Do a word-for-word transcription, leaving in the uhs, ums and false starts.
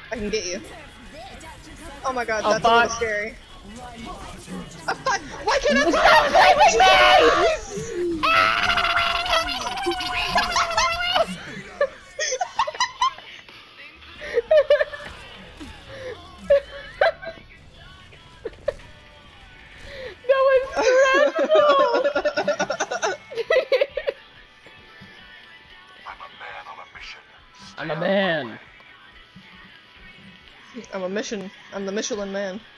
I can get you. Oh my god, Oh, that's fuck. a little scary. Oh, fuck. Why can't I Stop That was dreadful! I'm a man. I'm a mission. I'm the Michelin man.